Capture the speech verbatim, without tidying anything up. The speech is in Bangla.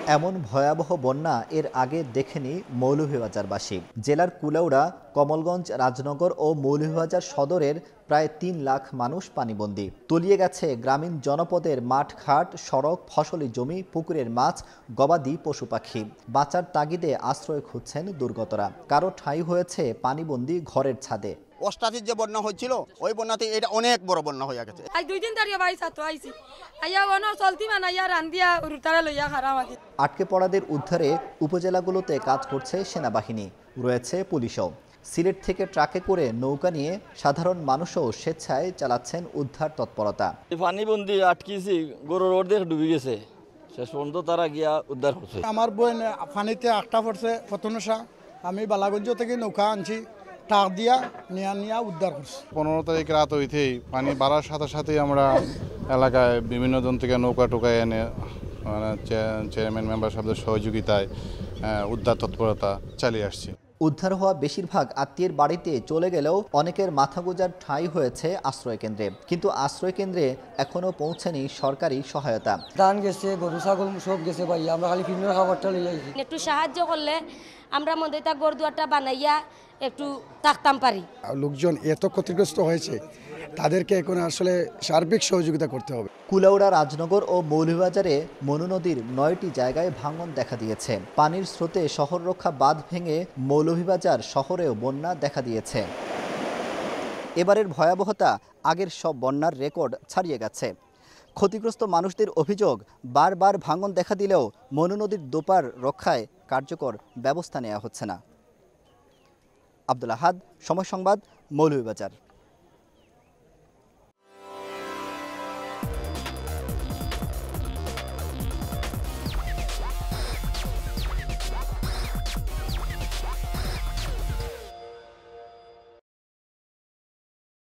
এমন ভয়াবহ বন্যা এর আগে দেখেনি মৌলভীবাজারবাসী। জেলার কুলাউড়া, কমলগঞ্জ, রাজনগর ও মৌলভীবাজার সদরের প্রায় তিন লাখ মানুষ পানিবন্দী। তলিয়ে গেছে গ্রামীণ জনপদের মাঠঘাট, সড়ক, ফসলি জমি, পুকুরের মাছ, গবাদি পশু পাখি। বাঁচার তাগিদে আশ্রয় খুঁজছেন দুর্গতরা। কারো ঠাঁই হয়েছে পানিবন্দী ঘরের ছাদে। অষ্টাশির যে বন্যা হয়েছিল ওই বন্যাতে এটা অনেক বড় বন্যা হয়ে গেছে। আজ দুই দিন দাঁড়িয়ে বাড়ি ছাত্র আইছি আইয়া বনো চলতি মানাইয়া রান্দিয়া রুতারা লইয়া খারাপ আছে। আটকে পড়াদের উদ্ধারে উপজেলাগুলোতে কাজ করছে সেনাবাহিনী, রয়েছে পুলিশও। সিলেট থেকে ট্রাকে করে নৌকা নিয়ে সাধারণ মানুষও স্বেচ্ছায় চালাচ্ছেন উদ্ধার তৎপরতা। পানিবন্দি আটকিয়েছি, গরুর অর্ধেক ডুবে গেছে, শেষ পর্যন্ত তারা গিয়া উদ্ধার করছে। আমার বোন পানিতে আটটা পড়ছে প্রথমশা, আমি বালাগঞ্জ থেকে নৌকা আনছি, টাক দিয়া নিয়া নিয়া উদ্ধার করছি। পনেরো তারিখ রাত হইতেই পানি বাড়ার সাথে সাথেই আমরা এলাকায় বিভিন্ন জন থেকে নৌকা টোকায় এনে মানে চেয়ারম্যান মেম্বার সাহেবদের সহযোগিতায় উদ্ধার তৎপরতা চালিয়ে আসছি। উদ্ধার হওয়া বেশিরভাগ আত্মীয়ের বাড়িতে চলে গেলেও অনেকের মাথা গোঁজার ঠাঁই হয়েছে আশ্রয় কেন্দ্রে। কিন্তু আশ্রয় কেন্দ্রে এখনো পৌঁছেনি সরকারি সহায়তা। ধান গেছে, গরু ছাগল সব গেছে ভাই, আমরা খালি ফিল্মের খাবারটা লই আইছি। একটু সাহায্য করলে আমরা মধ্যে তা গড় দুয়ারটা বানাইয়া একটু থাকতাম পারি। লোকজন এত ক্ষতিগ্রস্ত হয়েছে, তাদেরকে এখন আসলে সার্বিক সহযোগিতা করতে হবে। কুলাউড়া, রাজনগর ও মৌলভীবাজারে মনু নদীর নয়টি জায়গায় ভাঙন দেখা দিয়েছে। পানির স্রোতে শহর রক্ষা বাঁধ ভেঙে মৌলভীবাজার শহরেও বন্যা দেখা দিয়েছে। এবারের ভয়াবহতা আগের সব বন্যার রেকর্ড ছাড়িয়ে গেছে। ক্ষতিগ্রস্ত মানুষদের অভিযোগ, বারবার ভাঙন দেখা দিলেও মনু নদীর দোপার রক্ষায় কার্যকর ব্যবস্থা নেওয়া হচ্ছে না। আব্দুল আহাদ, সময় সংবাদ, মৌলভীবাজার।